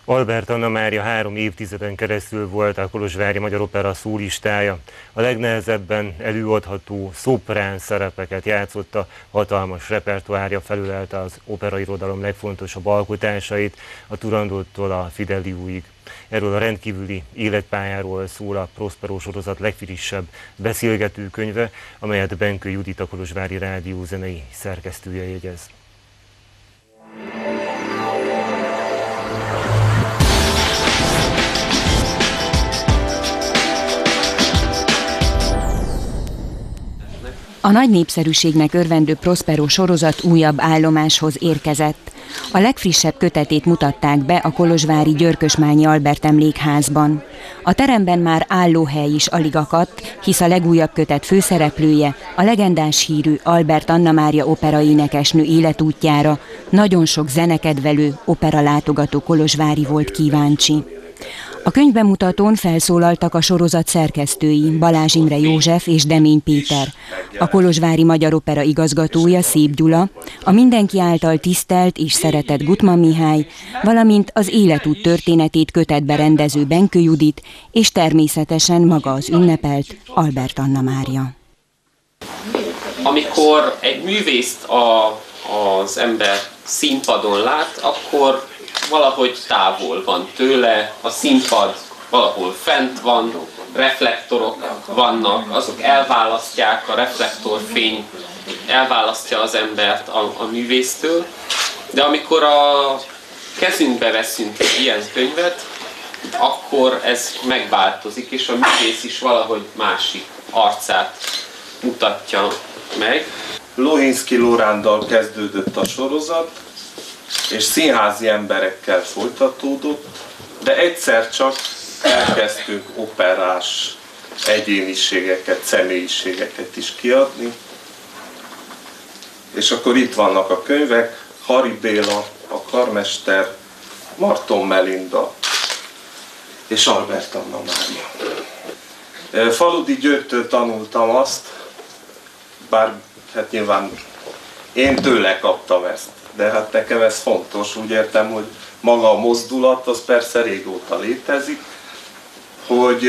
Albert Anna Mária 3 évtizeden keresztül volt a Kolozsvári Magyar Opera szólistája. A legnehezebben előadható szoprán szerepeket játszotta, hatalmas repertoárja felülelte az operairodalom legfontosabb alkotásait, a Turandótól a Fideliuig. Erről a rendkívüli életpályáról szól a Prospero sorozat legfrissebb beszélgetőkönyve, amelyet Benkő Judit, a Kolozsvári Rádió zenei szerkesztője jegyez. A nagy népszerűségnek örvendő Prospero sorozat újabb állomáshoz érkezett. A legfrissebb kötetét mutatták be a kolozsvári Györkösmányi Albert Emlékházban. A teremben már állóhely is alig akadt, hisz a legújabb kötet főszereplője, a legendás hírű Albert Anna Mária operaénekesnő életútjára nagyon sok zenekedvelő, operalátogató kolozsvári volt kíváncsi. A könyvbemutatón felszólaltak a sorozat szerkesztői, Balázs Imre József és Demény Péter, a Kolozsvári Magyar Opera igazgatója, Szép Gyula, a mindenki által tisztelt és szeretett Gutmann Mihály, valamint az életút történetét kötetbe rendező Benkő Judit, és természetesen maga az ünnepelt Albert Anna Mária. Amikor egy művészt az ember színpadon lát, akkor valahogy távol van tőle, a színpad valahol fent van, reflektorok vannak, azok elválasztják, a reflektorfény elválasztja az embert a művésztől, de amikor a kezünkbe veszünk egy ilyen könyvet, akkor ez megváltozik, és a művész is valahogy másik arcát mutatja meg. Lohinszky Lórándal kezdődött a sorozat, és színházi emberekkel folytatódott, de egyszer csak elkezdtünk operás egyéniségeket, személyiségeket is kiadni. És akkor itt vannak a könyvek, Hari Béla, a karmester, Marton Melinda és Albert Anna Mária. Faludi Györgytől tanultam azt, bár hát nyilván én tőle kaptam ezt. De hát nekem ez fontos, úgy értem, hogy maga a mozdulat, az persze régóta létezik, hogy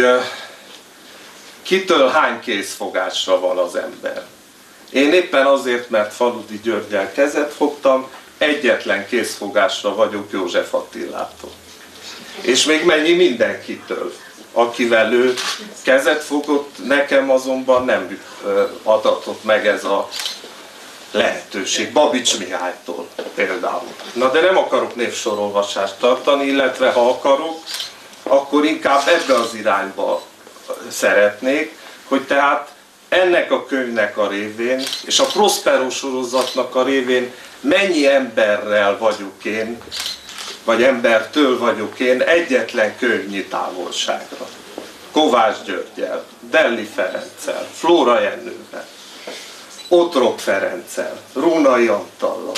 kitől hány kézfogásra van az ember. Én éppen azért, mert Faludi Györggyel kezet fogtam, egyetlen kézfogásra vagyok József Attilától. És még mennyi mindenkitől, akivel ő kezet fogott, nekem azonban nem adatott meg ez a lehetőség, Babics Mihálytól például. Na de nem akarok névsorolvasást tartani, illetve ha akarok, akkor inkább ebbe az irányba szeretnék, hogy tehát ennek a könyvnek a révén, és a Prospero sorozatnak a révén mennyi emberrel vagyok én, vagy embertől vagyok én egyetlen könyvnyi távolságra. Kovács Györggyel, Delli Ferenccel, Flóra Jenővel, Otrok Ferenccel, Rónai Antallal,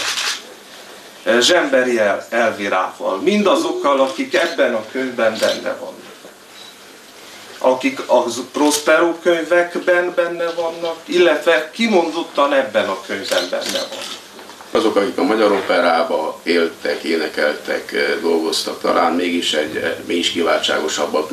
Zsemberi Elvirával, mindazokkal, akik ebben a könyvben benne vannak. Akik a Prospero könyvekben benne vannak, illetve kimondottan ebben a könyvben benne vannak. Azok, akik a Magyar Operában éltek, énekeltek, dolgoztak, talán mégis kiváltságosabbak,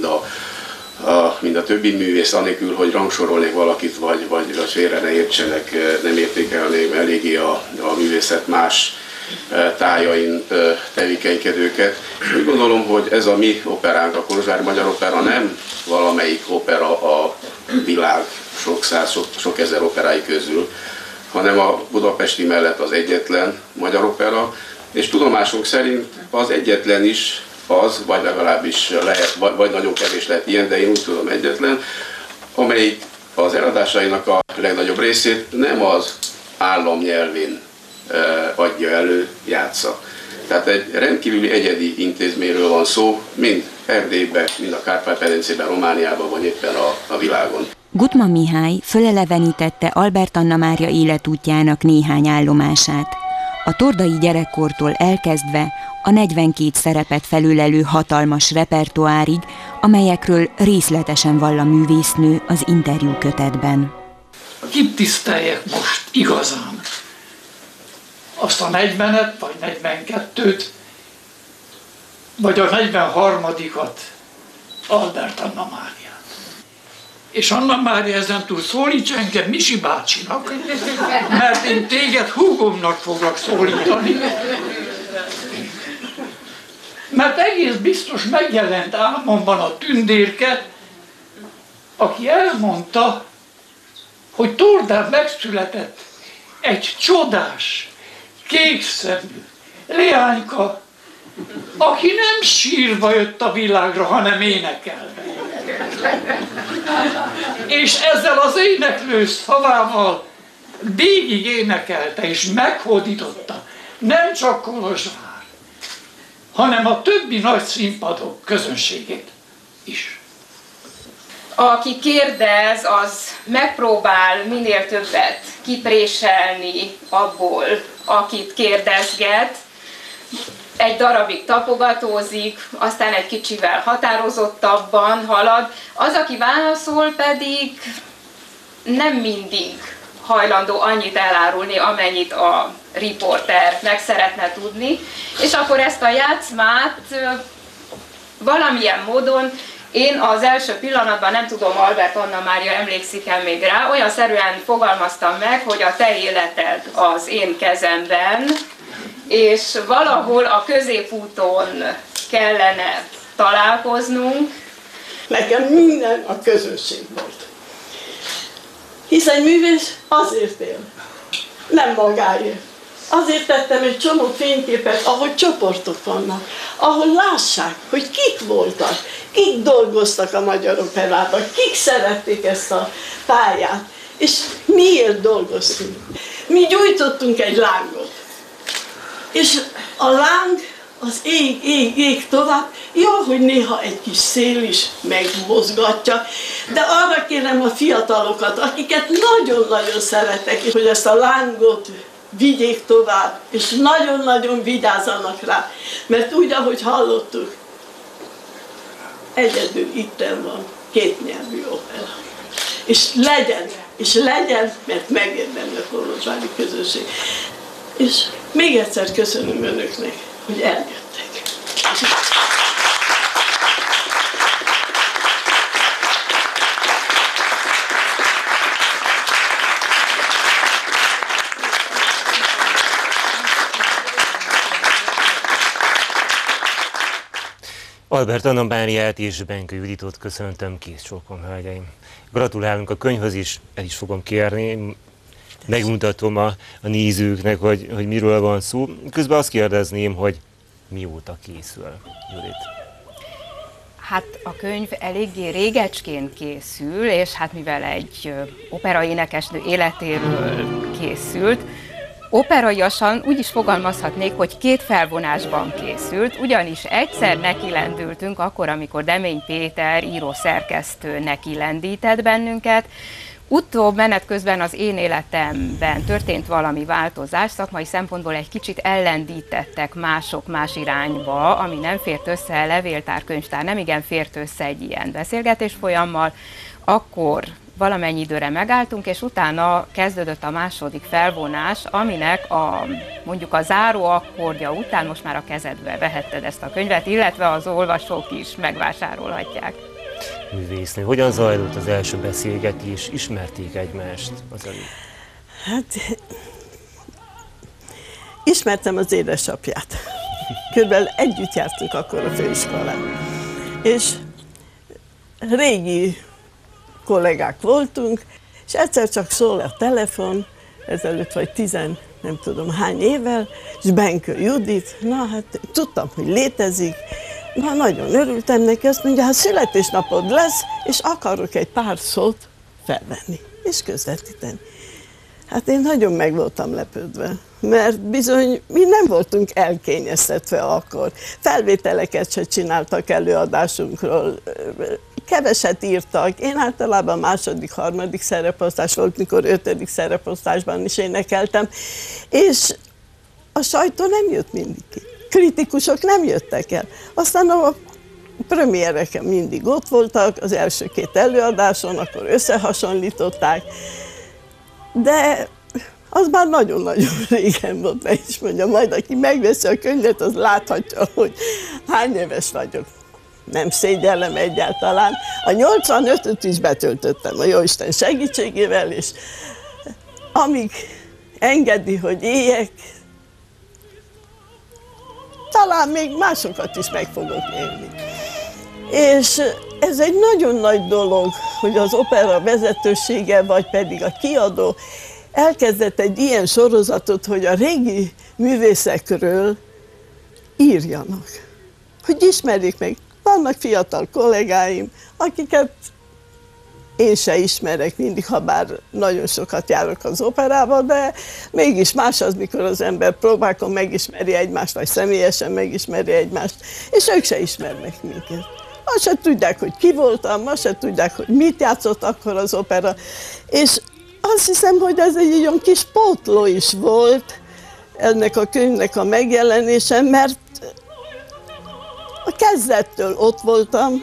mint a többi művész, anélkül, hogy rangsorolnék valakit, vagy félre ne értsenek, nem értékelném eléggé a művészet más tájain tevékenykedőket. Úgy gondolom, hogy ez a mi operánk, a Kolozsvári Magyar Opera nem valamelyik opera a világ sok száz, sok ezer operái közül, hanem a budapesti mellett az egyetlen magyar opera, és tudomásunk szerint az egyetlen is az, vagy legalábbis lehet, vagy nagyon kevés lehet ilyen, de én úgy tudom egyetlen, amelyik az eladásainak a legnagyobb részét nem az állam nyelvén adja elő, játsza. Tehát egy rendkívüli egyedi intézményről van szó, mind Erdélyben, mind a Kárpát-medencében, Romániában, vagy éppen a világon. Gutmann Mihály fölelevenítette Albert Anna Mária életútjának néhány állomását. A tordai gyerekkortól elkezdve a 42 szerepet felülelő hatalmas repertoárig, amelyekről részletesen vall a művésznő az interjú kötetben. Kit tiszteljek most igazán? Azt a 40-et vagy 42-t, vagy a 43-at Albert Anna Máriát. És Anna Mária ezentúl szólíts engem Misi bácsinak, mert én téged húgomnak foglak szólítani. Mert egész biztos megjelent álmomban a tündérke, aki elmondta, hogy Tordán megszületett egy csodás, kékszemű leányka, aki nem sírva jött a világra, hanem énekelve. És ezzel az éneklő szavával végig énekelte és meghódította nem csak Kolozsvár, hanem a többi nagy színpadok közönségét is. Aki kérdez, az megpróbál minél többet kipréselni abból, akit kérdezget, egy darabig tapogatózik, aztán egy kicsivel határozottabban halad. Az, aki válaszol, pedig nem mindig hajlandó annyit elárulni, amennyit a riporter meg szeretne tudni. És akkor ezt a játszmát valamilyen módon én az első pillanatban, nem tudom, Albert Anna Mária emlékszik-e még rá, olyan szerűen fogalmaztam meg, hogy a te életed az én kezemben, és valahol a középúton kellene találkoznunk. Nekem minden a közösség volt. Hiszen művész azért él, nem magáért. Azért tettem egy csomó fényképet, ahol csoportok vannak, ahol lássák, hogy kik voltak, kik dolgoztak a Magyar Operában, kik szerették ezt a pályát, és miért dolgoztunk. Mi gyújtottunk egy lángot, és a láng az ég tovább. Jó, hogy néha egy kis szél is megmozgatja, de arra kérem a fiatalokat, akiket nagyon-nagyon szeretek, hogy ezt a lángot vigyék tovább, és nagyon-nagyon vigyázzanak rá, mert úgy, ahogy hallottuk, egyedül itten van kétnyelvű opera. És legyen, mert megérdemli a kolozsvári közösség. És még egyszer köszönöm önöknek, hogy eljöttek. Albert Anna Máriát és Benkő Juditot köszöntöm, kész csókom, hölgyeim. Gratulálunk a könyvhöz is, el is fogom kérni, megmutatom a nézőknek, hogy miről van szó. Közben azt kérdezném, hogy mióta készül, Judit? Hát a könyv eléggé régecskén készül, és hát mivel egy operaénekesnő életéről készült, operaiasan úgy is fogalmazhatnék, hogy két felvonásban készült, ugyanis egyszer nekilendültünk akkor, amikor Demény Péter író-szerkesztő nekilendített bennünket. Utóbb menet közben az én életemben történt valami változás, szakmai szempontból egy kicsit ellendítettek mások más irányba, ami nem fért össze, levéltár, könyvtár, nem igen fért össze egy ilyen beszélgetés folyammal, akkor valamennyi időre megálltunk, és utána kezdődött a második felvonás, aminek mondjuk a záró akkordja után most már a kezedbe vehetted ezt a könyvet, illetve az olvasók is megvásárolhatják. Művésznő, hogyan zajlott az első beszélgetés? Ismerték egymást az előtt? Hát, ismertem az édesapját. Körülbelül együtt jártunk akkor a főiskolán. És régi kollégák voltunk, és egyszer csak szól a telefon, ezelőtt vagy nem tudom hány évvel, és Benkő Judit, na hát tudtam, hogy létezik, na nagyon örültem neki, azt mondja, hát születésnapod lesz, és akarok egy pár szót felvenni, és közvetíteni. Hát én nagyon meg voltam lepődve, mert bizony mi nem voltunk elkényeztetve akkor. Felvételeket se csináltak előadásunkról, keveset írtak. Én általában második, harmadik szereposztás volt, mikor 5. szereposztásban is énekeltem, és a sajtó nem jött mindig ki. Kritikusok nem jöttek el. Aztán a premiereken mindig ott voltak, az első 2 előadáson, akkor összehasonlították, de az már nagyon-nagyon régen volt, meg is mondjam, majd aki megveszi a könyvet, az láthatja, hogy hány éves vagyok. Nem szégyellem egyáltalán. A 85-öt is betöltöttem a Jóisten segítségével, és amíg engedi, hogy éljek, talán még másokat is meg fogok élni. És ez egy nagyon nagy dolog, hogy az opera vezetősége, vagy pedig a kiadó elkezdett egy ilyen sorozatot, hogy a régi művészekről írjanak. Hogy ismerjék meg. Vannak fiatal kollégáim, akiket én se ismerek mindig, ha bár nagyon sokat járok az operába, de mégis más az, mikor az ember próbálkon megismeri egymást, vagy személyesen megismeri egymást, és ők se ismernek minket. Azt se tudják, hogy ki voltam, azt se tudják, hogy mit játszott akkor az opera, és azt hiszem, hogy ez egy olyan kis pótló is volt ennek a könyvnek a megjelenése, mert a kezdettől ott voltam,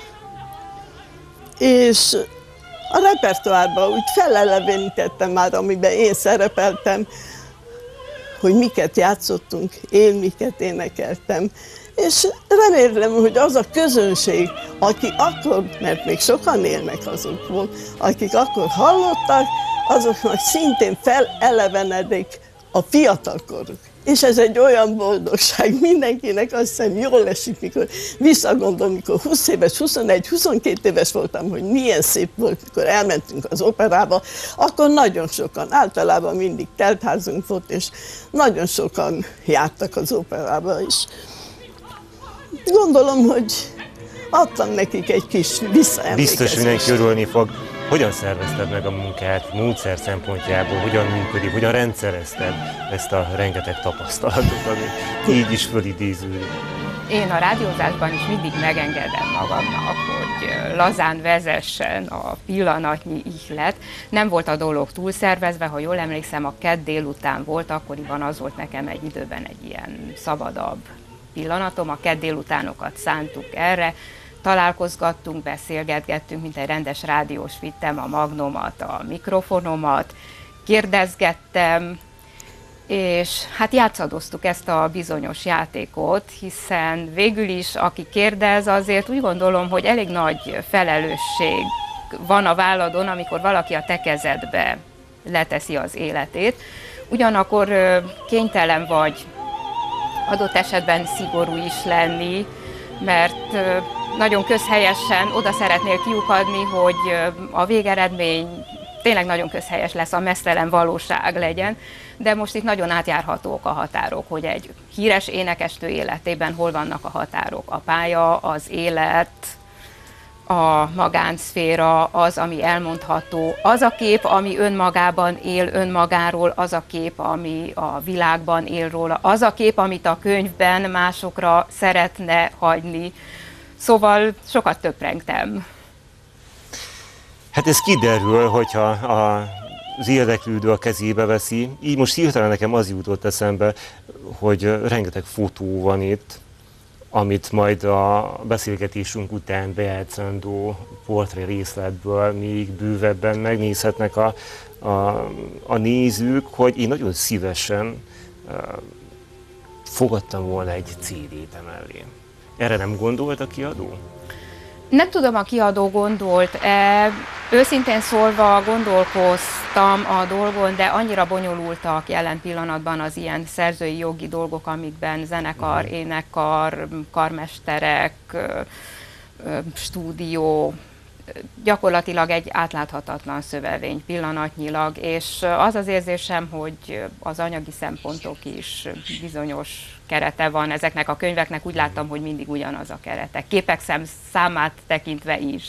és a repertoárban úgy felelevenítettem már, amiben én szerepeltem, hogy miket játszottunk, én miket énekeltem. És remélem, hogy az a közönség, aki akkor, mert még sokan élnek azokból, akik akkor hallottak, azoknak szintén felelevenedik a fiatalkoruk. És ez egy olyan boldogság mindenkinek, azt hiszem jól esik, mikor visszagondolom, mikor 20 éves, 21, 22 éves voltam, hogy milyen szép volt, mikor elmentünk az operába, akkor nagyon sokan, általában mindig teltházunk volt, és nagyon sokan jártak az operába is. Gondolom, hogy adtam nekik egy kis visszaemlékezést. Biztos mindenki örülni fog. Hogyan szervezted meg a munkát, módszer szempontjából, hogyan működik, hogyan rendszerezted ezt a rengeteg tapasztalatot, ami így is fölidéződik? Én a rádiózásban is mindig megengedem magamnak, hogy lazán vezessen a pillanatnyi ihlet. Nem volt a dolog túlszervezve, ha jól emlékszem, a kedd délután volt, akkoriban az volt nekem egy időben egy ilyen szabadabb pillanatom, a kedd délutánokat szántuk erre, találkozgattunk, beszélgetgettünk, mint egy rendes rádiós, vittem a magnomat, a mikrofonomat, kérdezgettem, és hát játszadoztuk ezt a bizonyos játékot, hiszen végül is, aki kérdez, azért úgy gondolom, hogy elég nagy felelősség van a válladon, amikor valaki a te kezedbe leteszi az életét. Ugyanakkor kénytelen vagy adott esetben szigorú is lenni, mert nagyon közhelyesen oda szeretnél kiukadni, hogy a végeredmény tényleg nagyon közhelyes lesz, a meztelen valóság legyen, de most itt nagyon átjárhatók a határok, hogy egy híres énekestő életében hol vannak a határok. A pálya, az élet, a magánszféra, az, ami elmondható, az a kép, ami önmagában él önmagáról, az a kép, ami a világban él róla, az a kép, amit a könyvben másokra szeretne hagyni. Szóval sokat töprengtem. Hát ez kiderül, hogyha az érdeklődő a kezébe veszi. Így most hirtelen nekem az jutott eszembe, hogy rengeteg fotó van itt, amit majd a beszélgetésünk után bejátszandó portré részletből még bővebben megnézhetnek a nézők, hogy én nagyon szívesen fogadtam volna egy CD-t emellé. Erre nem gondolt a kiadó? Nem tudom, a kiadó gondolt-e. Őszintén szólva gondolkoztam a dolgon, de annyira bonyolultak jelen pillanatban az ilyen szerzői jogi dolgok, amikben zenekar, énekkar, karmesterek, stúdió, gyakorlatilag egy átláthatatlan szövevény pillanatnyilag, és az az érzésem, hogy az anyagi szempontok is bizonyos kerete van ezeknek a könyveknek, úgy láttam, hogy mindig ugyanaz a kerete, képek számát tekintve is.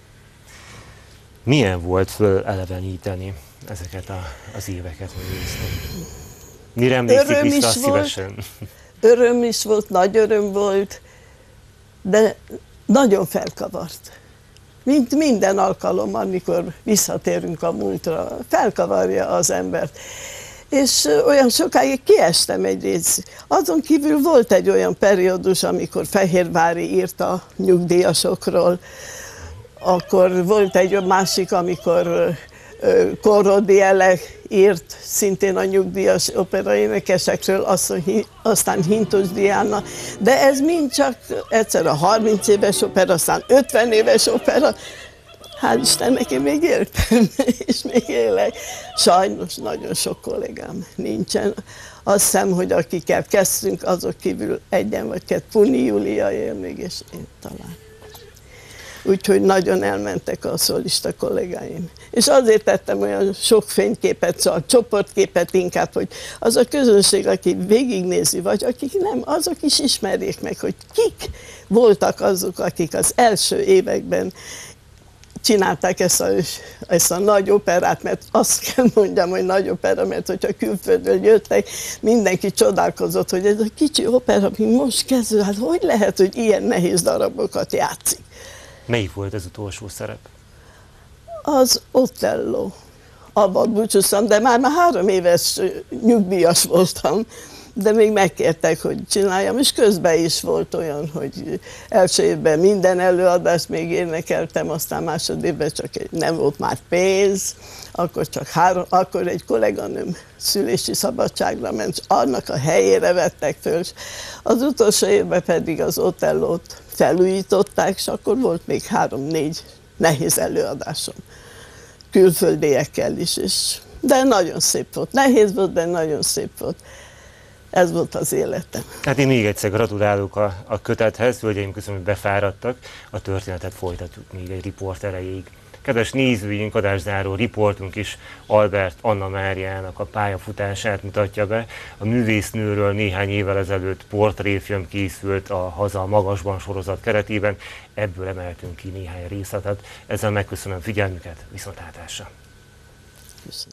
Milyen volt föleleveníteni ezeket az éveket, hogy néztem? Mire emlékszik vissza szívesen? Öröm is volt, nagy öröm volt, de nagyon felkavart. Mint minden alkalom, amikor visszatérünk a múltra, felkavarja az embert. És olyan sokáig kiestem egyrészt. Azon kívül volt egy olyan periódus, amikor Fehérvári írt a nyugdíjasokról, akkor volt egy másik, amikor Corrodi Elek írt szintén a nyugdíjas operaénekesekről, aztán Hintos Diana, de ez mind csak egyszer a 30 éves opera, aztán 50 éves opera. Hál' Istennek én még éltem, és még élek. Sajnos nagyon sok kollégám nincsen. Azt hiszem, hogy akikkel kezdtünk, azok kívül egyen vagy kettő, Puni Júlia él még, és én talán. Úgyhogy nagyon elmentek a szólista kollégáim. És azért tettem olyan sok fényképet, szóval csoportképet inkább, hogy az a közönség, aki végignézi, vagy akik nem, azok is ismerjék meg, hogy kik voltak azok, akik az első években csinálták ezt a nagy operát, mert azt kell mondjam, hogy nagy opera, mert hogyha külföldről jöttek, mindenki csodálkozott, hogy ez a kicsi opera, ami most kezdő, hát hogy lehet, hogy ilyen nehéz darabokat játszik. Melyik volt az utolsó szerep? Az Otello. Abban búcsúztam, de már 3 éves nyugdíjas voltam, de még megkértek, hogy csináljam, és közben is volt olyan, hogy első évben minden előadást még énekeltem, aztán másodévben csak nem volt már pénz, akkor egy kolléganőm szülési szabadságra ment, és annak a helyére vettek föl, és az utolsó évben pedig az Otellót felújították, és akkor volt még 3-4 nehéz előadásom, külföldiekkel is, de nagyon szép volt. Nehéz volt, de nagyon szép volt. Ez volt az életem. Hát én még egyszer gratulálok a kötethez, hölgyeim, köszönöm, hogy befáradtak, a történetet folytatjuk még egy riport erejéig. Kedves nézőink, adászáró riportunk is Albert Anna Máriának a pályafutását mutatja be. A művésznőről néhány évvel ezelőtt portréfilm készült a Haza a magasban sorozat keretében, ebből emeltünk ki néhány részletet. Ezzel megköszönöm figyelmüket, viszontlátásra! Köszönöm.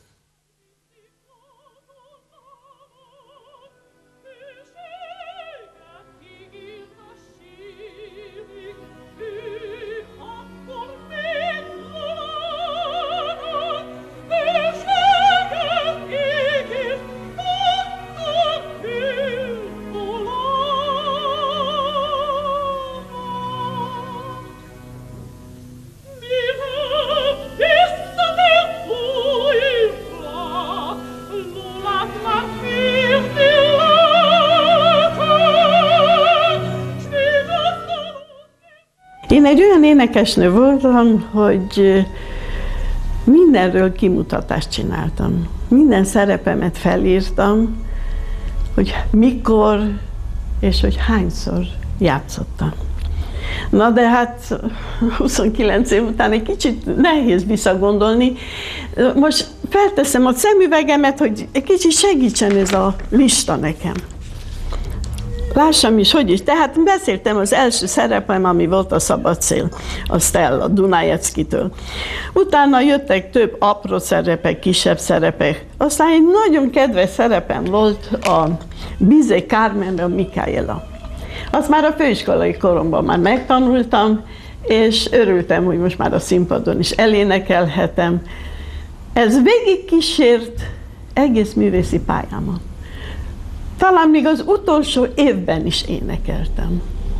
Én egy olyan énekesnő voltam, hogy mindenről kimutatást csináltam. Minden szerepemet felírtam, hogy mikor és hogy hányszor játszottam. Na de hát 29 év után egy kicsit nehéz visszagondolni. Most felteszem a szemüvegemet, hogy egy kicsit segítsen ez a lista nekem. Lássam is, hogy is. Tehát beszéltem az első szerepem, ami volt a Szabad szél, a Stella, Dunajecki-től. Utána jöttek több apró szerepek, kisebb szerepek. Aztán egy nagyon kedves szerepem volt a Bizet Carmenben, Mikáela. Azt már a főiskolai koromban már megtanultam, és örültem, hogy most már a színpadon is elénekelhetem. Ez végigkísért egész művészi pályámat. Talán még az utolsó évben is énekeltem,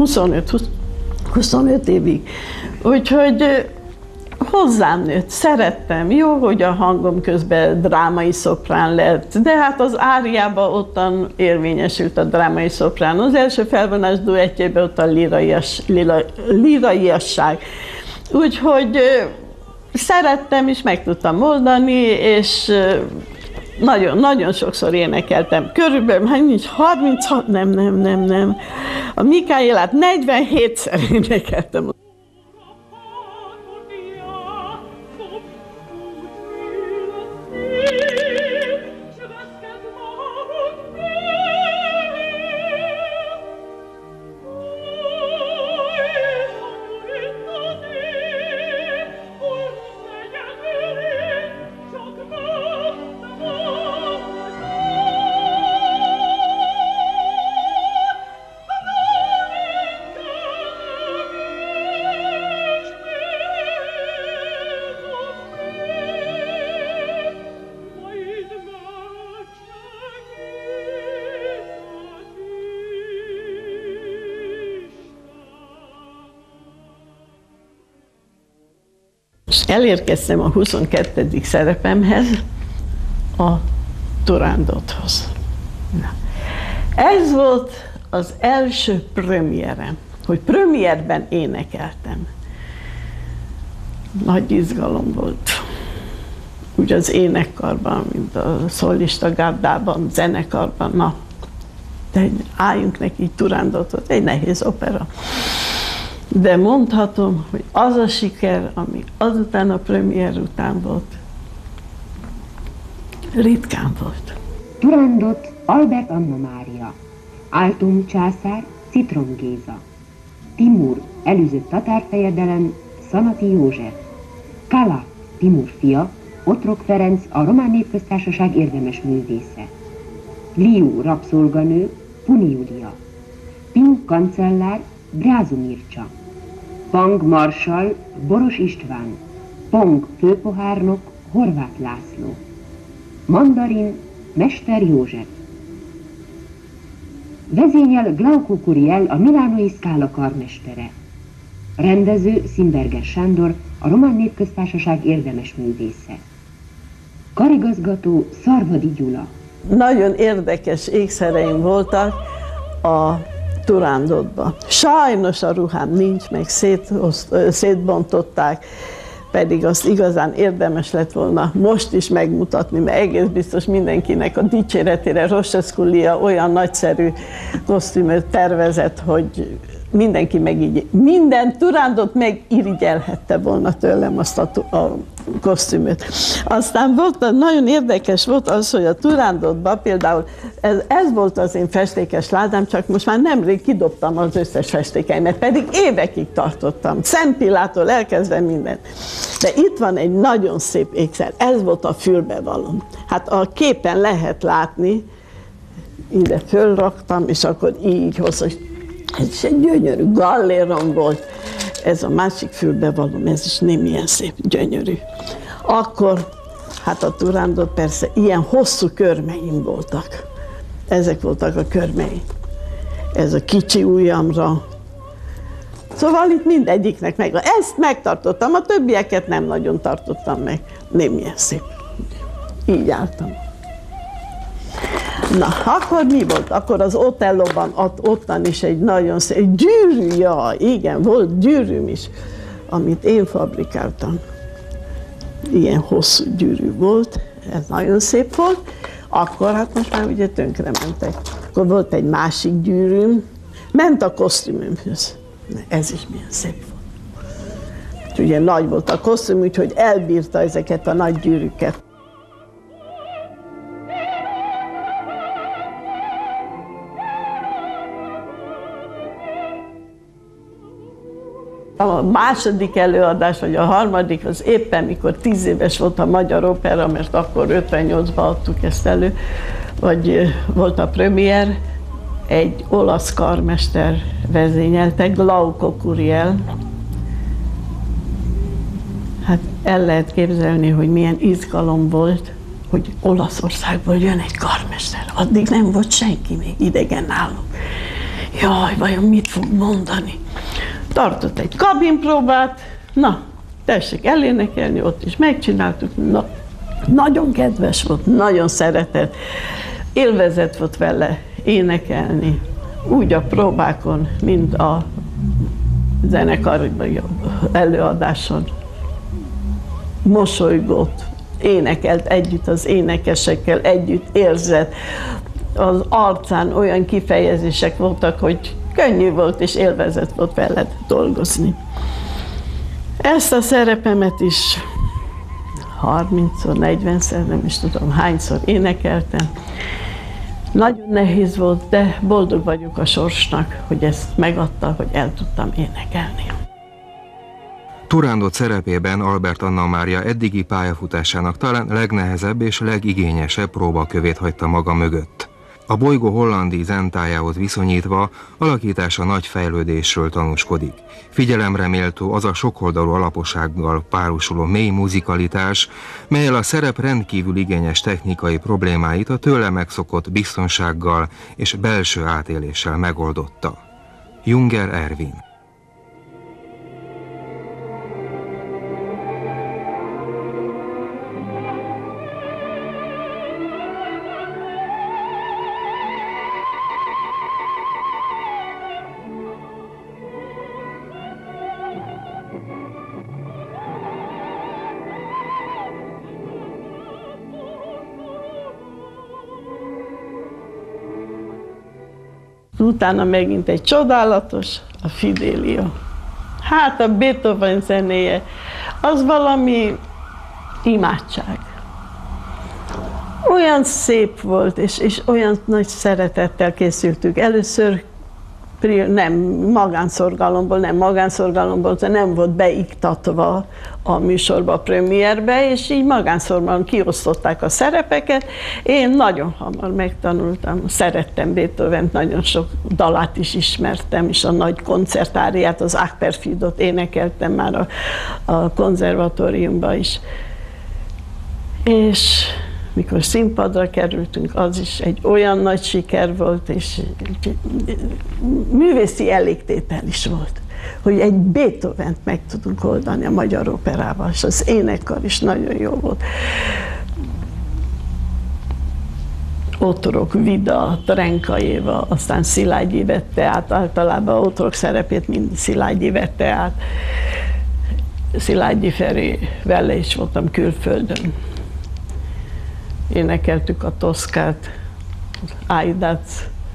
25 évig. Úgyhogy hozzám nőtt, szerettem. Jó, hogy a hangom közben drámai szoprán lett, de hát az áriában ottan érvényesült a drámai szoprán. Az első felvonás duettjében ott a liraiasság. Úgyhogy szerettem, és meg tudtam oldani, és nagyon sokszor énekeltem. Körülbelül, hát nincs 36, nem. A Mikáélát 47-szer énekeltem. elérkeztem a 22. szerepemhez, a Turándothoz. Ez volt az első premierem, hogy premierben énekeltem. Nagy izgalom volt. Úgy az énekkarban, mint a szólista gárdában, zenekarban, na, de álljunk neki Turándotot, egy nehéz opera. De mondhatom, hogy az a siker, ami azután a premier után volt, ritkán volt. Turándot Albert Anna Mária, Áltom császár Citrom Géza, Timur előzött tatárfejedelem Szanati József, Kala Timur fia, Otrok Ferenc a Román Népköztársaság érdemes művésze, Liu rabszolganő Puni Júlia, Ping kancellár Brázu Mircsa, Pang marsall Boros István, Pong főpohárnok Horváth László, Mandarin Mester József. Vezényel Glauco Curiel, a Milánói Scala karmestere. Rendező Szimberger Sándor, a Román Népköztársaság érdemes művésze. Karigazgató Szarvadi Gyula. Nagyon érdekes ékszereim voltak a Turándotban. Sajnos a ruhám nincs, meg szétbontották, pedig azt igazán érdemes lett volna most is megmutatni, mert egész biztos mindenkinek a dicséretére Rochesculia olyan nagyszerű kosztümöt tervezett, hogy mindenki minden Turándot megirigyelhette volna tőlem azt a kosztümöt. Aztán nagyon érdekes volt az, hogy a Turándotban például ez volt az én festékes ládám, csak most már nemrég kidobtam az összes festékeimet, pedig évekig tartottam, szempillától elkezdve mindent. De itt van egy nagyon szép ékszer, ez volt a fülbevalom. Hát a képen lehet látni, ide fölraktam, és akkor így hozzá. Ez is egy gyönyörű gallérom volt. Ez a másik fülbevalom, ez is nem ilyen szép, gyönyörű. Akkor, hát a Turándot persze, ilyen hosszú körmeim voltak. Ezek voltak a körmeim. Ez a kicsi ujjamra. Szóval itt mindegyiknek meg. Ezt megtartottam, a többieket nem nagyon tartottam meg. Nem ilyen szép. Így álltam. Na, akkor mi volt? Akkor az Otellóban, ottan is egy nagyon szép, egy gyűrű, ja, igen, volt gyűrűm is, amit én fabrikáltam. Ilyen hosszú gyűrű volt, ez nagyon szép volt. Akkor, hát most már ugye tönkre mentek. Akkor volt egy másik gyűrűm, ment a kosztümömhöz. Ez is milyen szép volt. Ugye nagy volt a kosztüm, úgyhogy elbírta ezeket a nagy gyűrűket. A második előadás, vagy a harmadik, az éppen mikor 10 éves volt a Magyar Opera, mert akkor 58-ban adtuk ezt elő, vagy volt a premier, egy olasz karmester vezényelte, Glauco Curiel. Hát el lehet képzelni, hogy milyen izgalom volt, hogy Olaszországból jön egy karmester. Addig nem volt senki még idegen nálunk. Jaj, vajon mit fog mondani? Tartott egy kabinpróbát, na, tessék elénekelni, ott is megcsináltuk, na, nagyon kedves volt, nagyon szeretett, élvezet volt vele énekelni, úgy a próbákon, mint a zenekar előadáson. Mosolygott, énekelt együtt az énekesekkel, együtt érzett, az arcán olyan kifejezések voltak, hogy könnyű volt és élvezet volt veled dolgozni. Ezt a szerepemet is 30-szor, 40-szer, nem is tudom hányszor énekeltem. Nagyon nehéz volt, de boldog vagyok a sorsnak, hogy ezt megadta, hogy el tudtam énekelni. Turándot szerepében Albert Anna Mária eddigi pályafutásának talán legnehezebb és legigényesebb próbakövét hagyta maga mögött. A bolygó hollandi zentájához viszonyítva alakítása nagy fejlődésről tanúskodik. Figyelemre méltó az a sokoldalú alapossággal párosuló mély muzikalitás, mellyel a szerep rendkívül igényes technikai problémáit a tőle megszokott biztonsággal és belső átéléssel megoldotta. Junger Ervin. Utána megint egy csodálatos, a Fidelio. Hát a Beethoven zenéje, az valami imádság. Olyan szép volt, és olyan nagy szeretettel készültük. Először nem magánszorgalomból, de nem volt beiktatva a műsorba, a premierbe, és így magánszorgalomban kiosztották a szerepeket. Én nagyon hamar megtanultam, szerettem Beethovent, nagyon sok dalát is ismertem, és a nagy koncertáriát, az Achterfieldot énekeltem már a konzervatóriumban is. És mikor színpadra kerültünk, az is egy olyan nagy siker volt, és művészi elégtétel is volt, hogy egy Beethovent meg tudunk oldani a Magyar Operával, és az énekkar is nagyon jó volt. Otrok, Vida, Trenka Éva, aztán Szilágyi vette át, általában Otrok szerepét mind Szilágyi vette át. Szilágyi Feri, vele is voltam külföldön. Énekeltük a Toszkát, Aidát,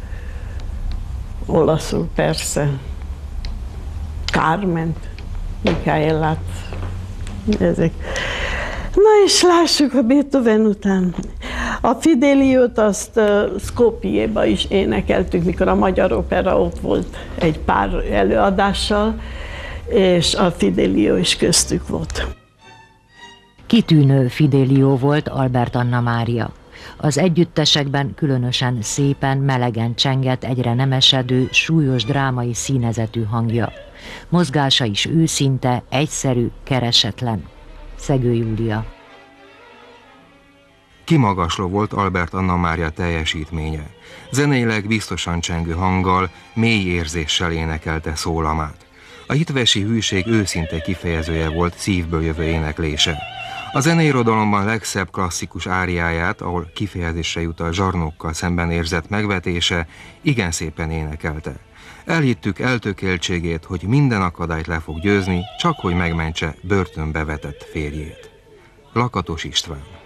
olaszul persze, Carment, Michaelát, ezek. Na és lássuk a Beethoven után. A Fideliót azt Skopjéba is énekeltük, mikor a Magyar Opera ott volt egy pár előadással, és a Fidelio is köztük volt. Kitűnő Fidelio volt Albert Anna Mária. Az együttesekben különösen szépen, melegen csengett egyre nemesedő, súlyos drámai színezetű hangja. Mozgása is őszinte, egyszerű, keresetlen. Szegő Júlia. Kimagasló volt Albert Anna Mária teljesítménye. Zeneileg biztosan csengő hanggal, mély érzéssel énekelte szólamát. A hitvesi hűség őszinte kifejezője volt szívből jövő éneklése. A zeneirodalomban legszebb klasszikus áriáját, ahol kifejezésre jut a zsarnokkal szemben érzett megvetése, igen szépen énekelte. Elhittük eltökéltségét, hogy minden akadályt le fog győzni, csak hogy megmentse börtönbe vetett férjét. Lakatos István.